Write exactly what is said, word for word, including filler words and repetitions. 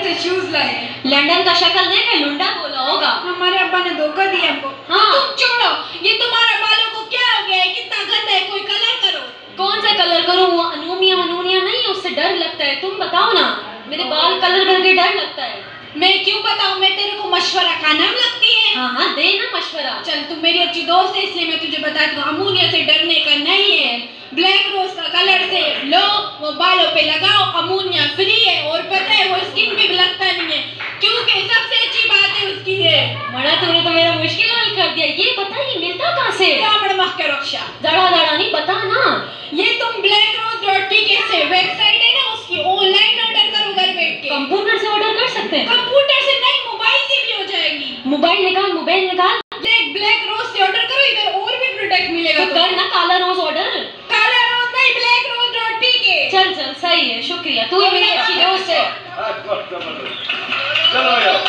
से शूज लाए। लंदन का शक्ल देख लुंडा बोला होगा। हमारे अब्बा ने धोखा दिया हमको। हाँ तुम छोड़ो, ये तुम्हारा बालों को क्या हो गया है? कितना गंदा है, कोई कलर करो। कौन सा कलर करूं? वो अनोमिया मनोनिया नहीं है, उससे डर लगता है। तुम बताओ ना, मेरे बाल कलर करके डर लगता है। मैं क्यों बताऊं? मैं तेरे को मशवरा खाना लगती है। हाँ हाँ दे ना मशवरा। चल तू मेरी अच्छी दोस्त है इसलिए मैं तुझे बताती हूँ, अमोनिया से डरने का नहीं है। ब्लैक रोज का कलर से लो, वो बालों पे लगाओ, अमोनिया फ्री है। और पता है वो स्किन पे भी लगता नहीं है, क्योंकि सबसे अच्छी बात है उसकी है। बड़ा तूने तो मेरा मुश्किल हल कर दिया। ये बता ये मिलता कहाँ से? क्या बड़ा मख के रक्षा दड़ा दड़ा नहीं, बता ना। ये तुम ब्लैक रोज डॉट टी के से वेबसाइट है ना, उसकी ऑनलाइन ऑर्डर करो घर बैठ के। कंप्यूटर से ऑर्डर कर सकते हैं? कंप्यूटर से नहीं, मोबाइल से भी हो जाएगी। मोबाइल निकाल, मोबाइल निकाल। ब्लैक ब्लैक रोज से ऑर्डर करो, इधर और भी प्रोडक्ट मिलेगा। तो कर ना काला रोज ऑर्डर। काला रोज नहीं, ब्लैक रोज डॉट टी के। चल चल सही है, शुक्रिया, तू ही मेरी अच्छी दोस्त है। चलो यार।